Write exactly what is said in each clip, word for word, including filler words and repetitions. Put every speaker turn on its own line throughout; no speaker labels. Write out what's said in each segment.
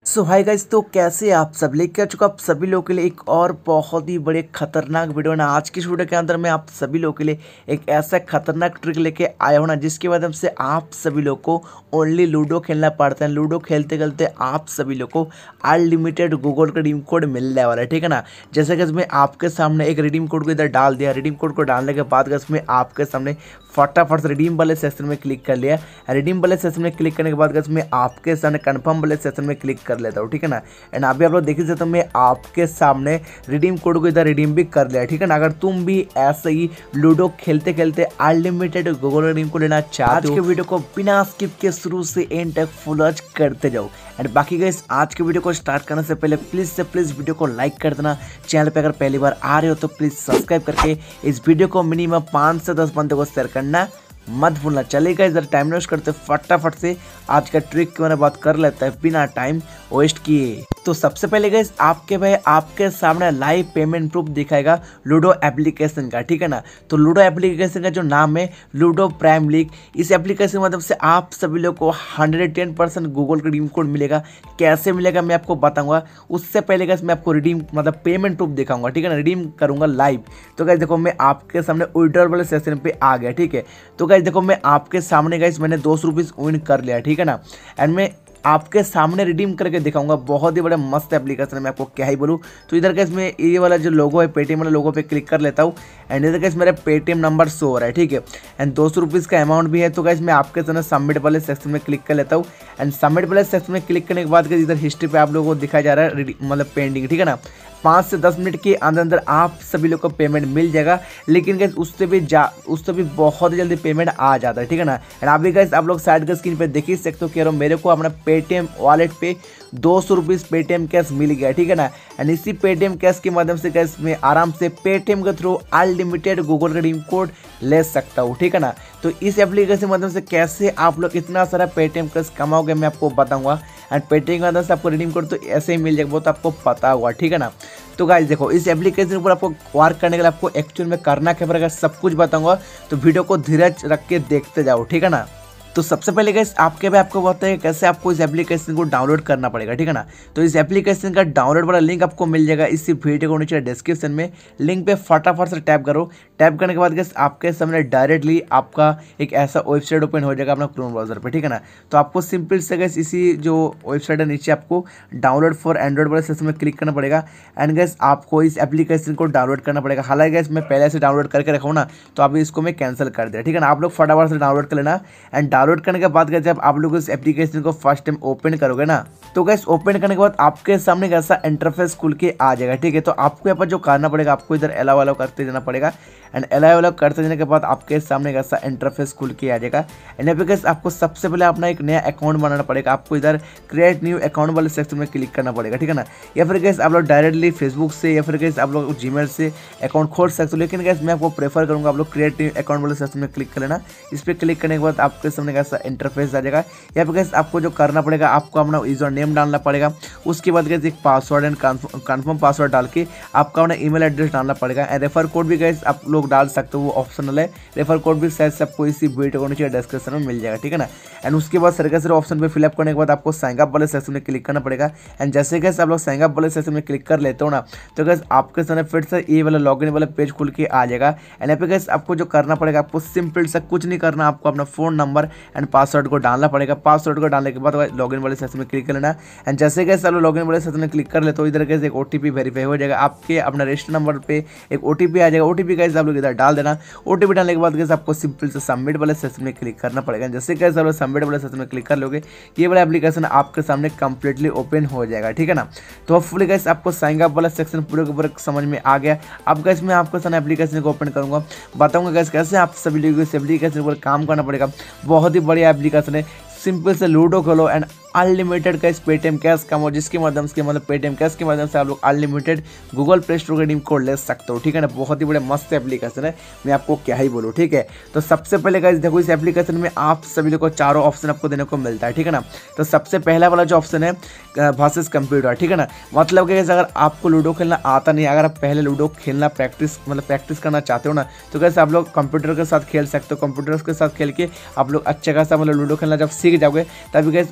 सो hi guys, तो कैसे आप सब लेके आ चुका आप सभी लोगों के लिए एक और बहुत ही बड़े खतरनाक वीडियो ना। आज की इस वीडियो के अंदर मैं आप सभी लोगों के लिए एक ऐसा खतरनाक ट्रिक लेके आया हूँ ना, जिसके माध्यम से आप सभी लोग को ओनली लूडो खेलना पड़ता है। लूडो खेलते खेलते आप सभी लोग को अनलिमिटेड गूगल का रिडीम कोड मिलने वाला है, ठीक है ना। जैसे कि मैं आपके सामने एक रिडीम कोड को इधर डाल दिया। रिडीम कोड को डालने के बाद मैं आपके सामने फटाफट से रिडीम वाले सेक्शन में क्लिक कर लिया। रिडीम वाले सेक्शन में क्लिक करने के बाद मैं आपके सामने कंफर्म वाले सेक्शन में क्लिक कर लेता हूँ, ठीक है ना। एंड अभी आप लोग देख सकते हो मैं आपके सामने रिडीम कोड को इधर रिडीम भी कर लिया, ठीक है ना। अगर तुम भी ऐसे ही लूडो खेलते खेलते अनलिमिटेड गूगल रिडीम को लेना चाहते हो, आज के वीडियो को बिना स्किप के शुरू से एंड तक फुल वॉच करते जाओ। एंड बाकी गाइस, आज के वीडियो को स्टार्ट करने से पहले प्लीज से प्लीज वीडियो को लाइक कर देना। चैनल पे अगर पहली बार आ रहे हो तो प्लीज सब्सक्राइब करके इस वीडियो को मिनिमम पाँच से दस बंदे को शेयर करना मत भूलना। चलेगा, इधर टाइम वेस्ट करते फटाफट से आज का ट्रिक के बारे में बात कर लेता है बिना टाइम वेस्ट किए। तो सबसे पहले गाइस, आपके भाई आपके सामने लाइव पेमेंट प्रूफ दिखाएगा लूडो एप्लीकेशन का, ठीक है ना। तो लूडो एप्लीकेशन का जो नाम है लूडो प्राइम लीग, इस एप्लीकेशन की मदद से आप सभी लोग को हंड्रेड टेन परसेंट गूगल का रिडीम कोड मिलेगा। कैसे मिलेगा मैं आपको बताऊंगा। उससे पहले गाइस मैं आपको रिडीम मतलब पेमेंट प्रूफ दिखाऊंगा, ठीक है ना। रिडीम करूंगा लाइव। तो गाइस देखो, मैं आपके सामने विड्रॉल वाले सेक्शन पे आ गया, ठीक है। तो गाइस देखो, मैं आपके सामने गाइस मैंने दो सौ रुपीज़ विन कर लिया, ठीक है ना। एंड मैं आपके सामने रिडीम करके दिखाऊंगा। बहुत ही बड़ा मस्त एप्लीकेशन है, मैं आपको क्या ही बोलूँ। तो इधर कैसे मैं ये वाला जो लोगो है पेटीएम वाला लोगो पे क्लिक कर लेता हूँ। एंड इधर कैसे मेरा पेटीएम नंबर शो हो रहा है, ठीक है। एंड दो सौ रुपीज़ का अमाउंट भी है। तो कैसे मैं आपके सामने सबमिट वाले सेक्शन में क्लिक कर लेता हूँ। एंड सबमिट वाले सेक्शन में क्लिक करने के बाद इधर हिस्ट्री पे आप लोगों को दिखाया जा रहा है मतलब पेंडिंग, ठीक है ना। पाँच से दस मिनट के अंदर अंदर आप सभी लोग को पेमेंट मिल जाएगा। लेकिन गैस उससे भी जा उससे भी बहुत जल्दी पेमेंट आ जाता है, ठीक है ना। एंड अभी गैस आप लोग साइड के स्क्रीन पे देख ही सकते हो कि यार मेरे को अपना पेटीएम वॉलेट पे दो सौ रुपीज़ पेटीएम कैश मिल गया, ठीक है ना। एंड इसी पेटीएम कैश के माध्यम से गैस मैं आराम से पेटीएम के through unlimited Google redeem code ले सकता हूँ, ठीक है ना। तो इस एप्लीकेशन के माध्यम से कैसे आप लोग इतना सारा पेटीएम कैश कमाओगे मैं आपको बताऊँगा। एंड पेटीएम के माध्यम से आपको रिडीम कोड तो ऐसे ही मिल जाएगा, वो तो आपको पता होगा, ठीक है ना। तो गाइस देखो, इस एप्लीकेशन के ऊपर आपको वर्क करने के लिए आपको एक्चुअल में करना क्या पड़ेगा सब कुछ बताऊंगा। तो वीडियो को धीरज रख के देखते जाओ, ठीक है ना। तो सबसे पहले गाइस आपके भी आपको बताइए कैसे आपको इस एप्लीकेशन को डाउनलोड करना पड़ेगा, ठीक है ना। तो इस एप्लीकेशन का डाउनलोड वाला लिंक आपको मिल जाएगा इसी वीडियो को नीचे डिस्क्रिप्शन में। लिंक पे फटाफट से टैप करो। टैप करने के बाद गाइस आपके सामने डायरेक्टली आपका एक ऐसा वेबसाइट ओपन हो जाएगा अपना क्रोम ब्राउजर पे, ठीक है ना। तो आपको सिंपल से गाइस इसी जो वेबसाइट है नीचे आपको डाउनलोड फॉर एंड्रॉइड वाले सेक्शन में क्लिक करना पड़ेगा। एंड गाइस आपको इस एप्लीकेशन को डाउनलोड करना पड़ेगा। हालांकि गाइस मैं पहले से डाउनलोड करके रखा हूँ ना, तो अभी इसको मैं कैंसिल कर दिया, ठीक है ना। आप लोग फटाफट से डाउनलोड कर लेना। एंड डाउनलोड करने के बाद जब आप लोग इस एप्लीकेशन को फर्स्ट टाइम ओपन करोगे ना, तो गाइस ओपन करने के बाद आपके सामने कैसा इंटरफेस खुल के आ जाएगा, ठीक है। तो आपको यहाँ पर जो करना पड़ेगा, आपको इधर अलाउ अलाउ करते जाना पड़ेगा। एंड अलाउ अलाउ करते जाने के बाद आपके सामने कैसा इंटरफेस खुल के आ जाएगा। एंड यहाँ पे गाइस आपको सबसे पहले अपना एक नया अकाउंट बनाना पड़ेगा। आपको इधर क्रिएट न्यू अकाउंट वाले सेक्शन में क्लिक करना पड़ेगा, ठीक है ना। या फिर गाइस आप लोग डायरेक्टली फेसबुक से या फिर गाइस आप लोग जीमेल से अकाउंट खोल सकते हो। लेकिन गाइस मैं आपको प्रेफर करूँगा आप लोग क्रिएट न्यू अकाउंट वाले सेक्शन में क्लिक कर लेना। इस पर क्लिक करने के बाद आपके सामने कैसा इंटरफेस आ जाएगा। यहाँ पे गाइस आपको जो करना पड़ेगा, आपको अपना यूजर नेम डालना पड़ेगा। उसके बाद गाइस एक पासवर्ड एंड कन्फर्म पासवर्ड डाल के आपका अपना ईमेल एड्रेस डालना पड़ेगा। एंड रेफर कोड भी गाइस आप लोग डाल सकते हो, वो ऑप्शनल है। रेफर कोड भी शायद सबको इसी वीडियो को नीचे डिस्क्रिप्शन में मिल जाएगा, ठीक है ना। एंड उसके बाद सर कैसे ऑप्शन पे फिलअप करने के बाद आपको साइन अप वाले सेक्शन में क्लिक करना पड़ेगा। एंड जैसे गाइस आप लोग साइन अप वाले सेक्शन में क्लिक कर लेते हो ना, तो गाइस आपके सामने फिर से ये वाला लॉगिन वाला पेज खुल के आ जाएगा। एंड यहाँ पे गाइस आपको जो करना पड़ेगा, आपको सिंपल सा कुछ नहीं करना, आपको अपना फोन नंबर एंड पासवर्ड को डालना पड़ेगा। पासवर्ड को डालने के बाद लॉगिन वाले सेक्शन में क्लिक कर लेना। एंड जैसे गाइस आप लॉगिन वाले सेक्शन में क्लिक कर ले तो इधर गाइस एक ओटीपी वेरीफाई हो जाएगा। आपके अपना रजिस्टर नंबर पे एक ओटीपी आ जाएगा। ओटीपी गाइस आप लोग इधर डाल देना। ओटीपी डालने के बाद गाइस आपको सिंपल से सबमिट वाले सेक्शन में क्लिक करना पड़ेगा। जैसे गाइस आप लोग सबमिट वाले सेक्शन में क्लिक कर लोगे, ये वाला एप्लीकेशन आपके सामने कंप्लीटली ओपन हो जाएगा, ठीक है ना। तो होपफुली गाइस आपको साइन अप वाला सेक्शन पूरे के पूरे समझ में आ गया। अब गाइस मैं आपके सामने एप्लीकेशन को ओपन करूंगा, बताऊंगा गाइस कैसे आप सभी लोग इस एप्लीकेशन पर काम करना पड़ेगा। बहुत ही बढ़िया एप्लीकेशन है। सिंपल से लूडो खेलो एंड अनलिमिटेड का इस पेटीएम कैश कमाओ, जिसके माध्यम से मतलब पेटीएम कैश के माध्यम से आप लोग अनलिमिटेड गूगल प्ले स्टोर का रिडीम कोड ले सकते हो, ठीक है ना। बहुत ही बड़े मस्त एप्लीकेशन है, मैं आपको क्या ही बोलूँ, ठीक है। तो सबसे पहले गाइस देखो, इस एप्लीकेशन में आप सभी लोग को चारों ऑप्शन आपको देने को मिलता है, ठीक है ना। तो सबसे पहला वाला जो ऑप्शन है वर्सेस कंप्यूटर, ठीक है ना। मतलब कि अगर आपको लूडो खेलना आता नहीं, अगर आप पहले लूडो खेलना प्रैक्टिस मतलब प्रैक्टिस करना चाहते हो ना, तो कैसे आप लोग कंप्यूटर के साथ खेल सकते हो। कंप्यूटर के साथ खेल के आप लोग अच्छा खासा मतलब लूडो खेलना जब सीख जाओगे, तभी गाइस आप लोग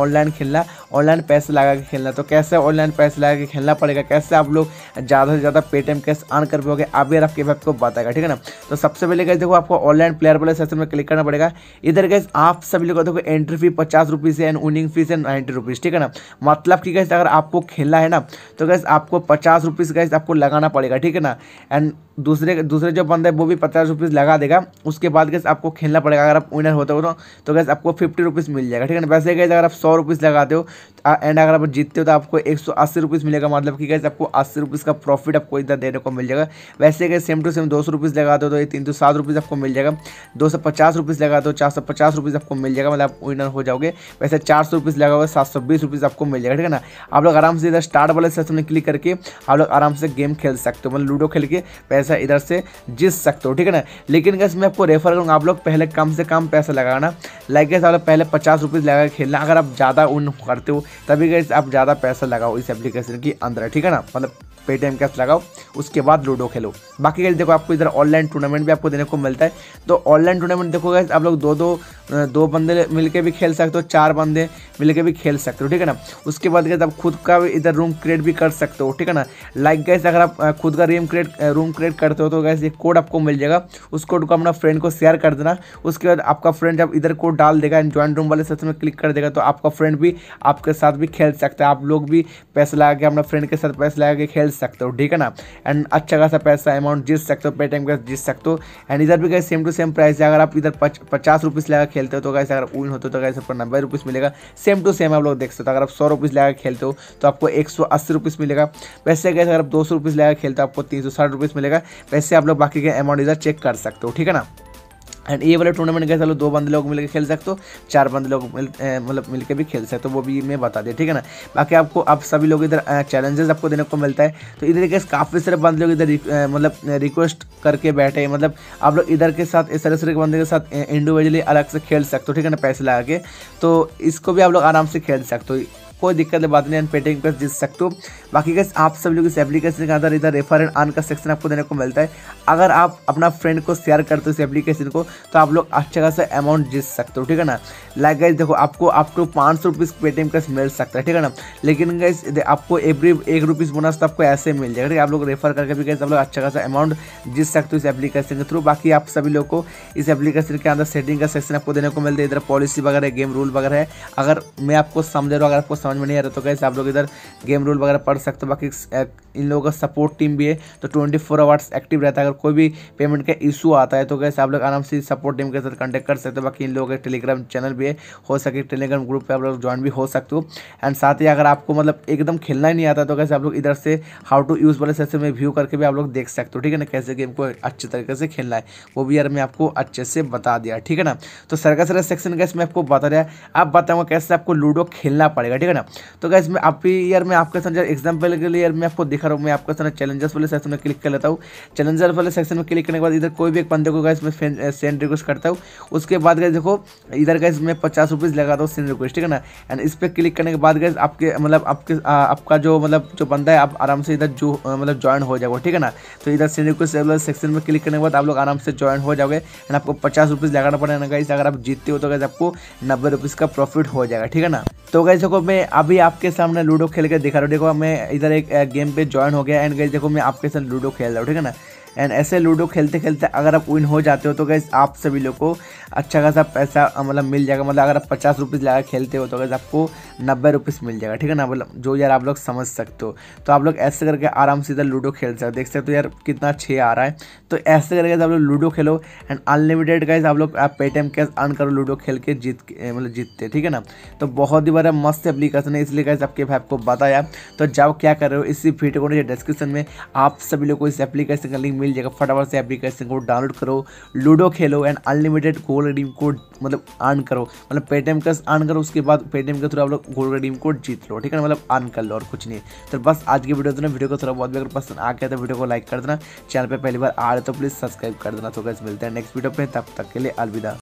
ऑनलाइन खेलना, ऑनलाइन पैसे लगा के खेलना। तो कैसे ऑनलाइन पैसे लगा के खेलना पड़ेगा, कैसे आप लोग ज़्यादा से ज़्यादा पेटीएम कैश अर्न कर पाओगे, अब यार आपके आपको बताएगा, ठीक है ना। तो सबसे पहले गाइस देखो आपको ऑनलाइन प्लेयर वाले सेक्शन में क्लिक करना पड़ेगा। इधर गाइस आप सभी लोग देखो एंट्री फी पचास रुपीज़ है एंड विनिंग फीस है नाइन्टी रुपीज़, ठीक है ना। मतलब कि गाइस अगर आपको खेलना है ना तो गाइस आपको पचास रुपीज़ गाइस आपको लगाना पड़ेगा, ठीक है ना। एंड दूसरे दूसरे जो बंदे वो भी पचास रुपीज़ लगा देगा, उसके बाद गैस आपको खेलना पड़ेगा। अगर आप विनर होते हो तो, तो गैस आपको फिफ्टी रुपीज़ मिल जाएगा, ठीक है ना। वैसे गैस अगर आप सौ रुपीज़ लगाते हो एंड अगर आप जीतते हो तो आपको एक सौ अस्सी रुपीज़ मिलेगा। मतलब कि गैस आपको अस्सी रुपीज़ का प्रॉफिट आपको इधर देने को मिल जाएगा। वैसे गैस सेम टू सेम दो सौ रुपीज़ लगाते हो तो ये तीन सौ सात रुपीज़ आपको मिल जाएगा। दो सौ पचास रुपीज़ लगाते हो चार सौ पचास रुपीज़ आपको मिल जाएगा, मतलब आप विनर हो जाओगे। वैसे चार सौ रुपीज़ लगाओगे सात सौ बीस रुपीज़ आपको मिल जाएगा, ठीक है ना। आप लोग आराम से इधर स्टार्ट वाले सेक्शन में क्लिक करके आप लोग आराम से गेम खेल सकते हो, मतलब लूडो खेल के पैसा इधर से जीत सकते हो, ठीक है ना। लेकिन गैस मैं आपको रेफर करूँगा आप लोग पहले कम से कम पैसा लगाना। लाइक गैस आप लोग पहले पचास रुपीज़ लगा के खेलना। अगर आप ज़्यादा उन करते हो तभी गैस आप ज़्यादा पैसा लगाओ इस एप्लीकेशन के अंदर, ठीक है ना। मतलब पेटीएम कैश लगाओ उसके बाद लूडो खेलो। बाकी गैस देखो आपको इधर ऑनलाइन टूर्नामेंट भी आपको देने को मिलता है। तो ऑनलाइन टूर्नामेंट देखो गैस आप लोग दो दो दो बंदे मिलके भी खेल सकते हो, चार बंदे मिलके भी खेल सकते हो, ठीक है ना। उसके बाद गैस आप खुद का भी इधर रूम क्रिएट भी कर सकते हो, ठीक है ना। लाइक गैस अगर आप खुद का रूम क्रिएट रूम क्रिएट करते हो तो गैस ये कोड आपको मिल जाएगा। उस कोड को अपना फ्रेंड को शेयर कर देना। उसके बाद आपका फ्रेंड जब इधर कोड डाल देगा एंड ज्वाइन रूम वाले सेक्शन में क्लिक कर देगा तो आपका फ्रेंड भी आपके साथ भी खेल सकता है। आप लोग भी पैसे लगा के अपना फ्रेंड के साथ पैसे लगा के खेल सकते हो, ठीक है ना। एंड अच्छा खासा पैसा अमाउंट जीत सकते हो, पेटीएम कैश जीत सकते हो। एंड इधर भी guys same to same price है। अगर आप इधर पचास रुपीज़ लगा खेलते हो तो गैस अगर विन होते हो तो गैस आपको नब्बे रुपीज़ मिलेगा। सेम टू सेम आप लोग देख सकते हो। अगर आप सौ रुपीज़ लगा खेलते हो तो आपको एक सौ अस्सी रुपीज़ मिलेगा। वैसे गैस अगर आप दो सौ रुपीज़ लगा खेलते हो आपको तीन सौ साठ रुपीज़ मिलेगा। वैसे आप लोग बाकी के अमाउंट इधर चेक कर सकते हो, ठीक है ना। एंड ये वाला टूर्नामेंट कैसे लोग दो बंदे लोग मिलकर खेल सकते हो, चार बंदे लोग मिल मतलब मिलकर भी खेल सकते हो, वो भी मैं बता दिया, ठीक है ना। बाकी आपको आप सभी लोग इधर चैलेंजेस आपको देने को मिलता है। तो इधर के काफ़ी सारे बंदे लोग इधर मतलब रिक्वेस्ट करके बैठे हैं, मतलब आप लोग इधर के साथ इस तरह से बंदे के साथ इंडिविजुअली अलग से खेल सकते हो, ठीक है ना, पैसे लगा के। तो इसको भी आप लोग आराम से खेल सकते हो, कोई दिक्कत की बात नहीं, पेटीएम कैश जीत सकते हो। बाकी गैस आप सभी लोग इस एप्लीकेशन के अंदर इधर रेफर एंड अर्न का सेक्शन आपको देने को मिलता है। अगर आप अपना फ्रेंड को शेयर करते हो इस एप्लीकेशन को तो आप लोग अच्छा खासा अमाउंट जीत सकते हो, ठीक है ना। लाइक गैस देखो आपको आपको पाँच सौ रुपीज़ पेटीएम कैश मिल सकता है, ठीक है ना। लेकिन गैस आपको एवरी एक रुपीज़ बोनस तो आपको ऐसे मिल जाएगा, ठीक है। आप लोग रेफर करके भी गैस आप लोग अच्छा खासा अमाउंट जीत सकते हो इस एप्लीकेशन के थ्रू। बाकी आप सभी लोग को इस एप्लीकेशन के अंदर सेटिंग का सेक्शन आपको देने को मिलता है। इधर पॉलिसी वगैरह गेम रूल वगैरह है। अगर मैं आपको समझ रहा हूँ, अगर आपको समझ में नहीं आ रहा तो गैस आप लोग इधर गेम रूल वगैरह पढ़ सकते हो। बाकी इन लोगों का सपोर्ट टीम भी है तो ट्वेंटी फोर आवर्स एक्टिव रहता है। अगर कोई भी पेमेंट का इशू आता है तो गैस आप लोग आराम से सपोर्ट टीम के साथ कांटेक्ट कर सकते हो। बाकी इन लोगों का टेलीग्राम चैनल भी है, हो सके टेलीग्राम ग्रुप पे आप लोग ज्वाइन भी हो सकते हो। एंड साथ ही अगर आपको मतलब एकदम खेलना ही नहीं आता तो गैस आप लोग इधर से हाउ टू यूज़ वाले सेक्शन में व्यू करके भी आप लोग देख सकते हो, ठीक है ना, कैसे गेम को अच्छे तरीके से खेलना है वो भी यार मैं आपको अच्छे से बता दिया, ठीक है ना। तो सरका सर सेक्शन गैस मैं आपको बता दिया। अब बताऊँगा कैसे आपको लूडो खेलना पड़ेगा, ठीक है ना। तो गैस मैं आप यार मैं आपके साथ एग्जाम्पल के लिए यार मैं आपको दिखा रहा हूँ। मैं आपके साथ चैलेंजर्स वाले सेक्शन में क्लिक कर लेता हूँ। चैलेंजर वाले सेक्शन में क्लिक करने के बाद इधर कोई भी एक बंदे को गैस मैं सेंड रिक्वेस्ट करता हूँ। उसके बाद गैस देखो इधर गैस मैं पचास रुपीज़ लगाता हूँ सेंड रिक्वेस्ट, ठीक है ना। एंड इस पर क्लिक करने के बाद गैस आपके मतलब आपके आ, आपका जो मतलब जो बंदा है आप आराम से इधर जो मतलब ज्वाइन हो जाओगे, ठीक है ना। तो इधर सेंड रिक्वेस्ट वाले सेक्शन में क्लिक करने के बाद आप लोग आराम से ज्वाइन हो जाओगे। एंड आपको पचास रुपीज़ लगाना पड़ेगा गैस। अगर आप जीतते हो तो गैस आपको नब्बे रुपीज़ का प्रॉफिट हो जाएगा, ठीक है ना। तो गैस देखो मैं अभी आपके सामने लूडो खेल के दिखा रहा हूँ। देखो मैं इधर एक गेम पे ज्वाइन हो गया एंड गैस देखो मैं आपके साथ लूडो खेल रहा हूँ, ठीक है ना। एंड ऐसे लूडो खेलते खेलते अगर आप विन हो जाते हो तो गैस आप सभी लोग को अच्छा खासा पैसा मतलब मिल जाएगा। मतलब अगर आप पचास रुपीज़ लगा खेलते हो तो गैस आपको नब्बे रुपीज़ मिल जाएगा, ठीक है ना। मतलब जो यार आप लोग समझ सकते हो। तो आप लोग ऐसे करके आराम से इधर लूडो खेल सकते हो। देख सकते हो यार कितना छः आ रहा है। तो ऐसे करके आप लोग लूडो खेलो एंड अनलिमिटेड गैस आप लोग आप पेटीएम कैश अर्न करो लूडो खेल के जीत मतलब जीतते, ठीक है ना। तो बहुत ही बड़ा मस्त एप्लीकेशन है, इसलिए गैस आपके भाई आपको बताया। तो जाओ क्या कर रहे हो, इसी वीडियो को डिस्क्रिप्शन में आप सभी लोग को इस एप्लीकेशन का लिंक मिल जाएगा। फटाफट से एप्लीकेशन को डाउनलोड करो, लूडो खेलो and unlimited gold redeem code मतलब अर्न करो। मतलब पेटीएम कैश अर्न करो, उसके बाद पेटीएम के थ्रू आप लोग गोल्ड रिडीम कोड जीत लो, ठीक है ना। मतलब अर्न कर लो और कुछ नहीं। तो बस आज की वीडियो तो वीडियो को थोड़ा बहुत भी अगर पसंद आ गया तो वीडियो को लाइक कर देना। चैनल पे पहली बार आ रहे तो प्लीज़ सब्सक्राइब कर देना। तो गाइस मिलते हैं नेक्स्ट वीडियो पे, तब तक के लिए अलविदा।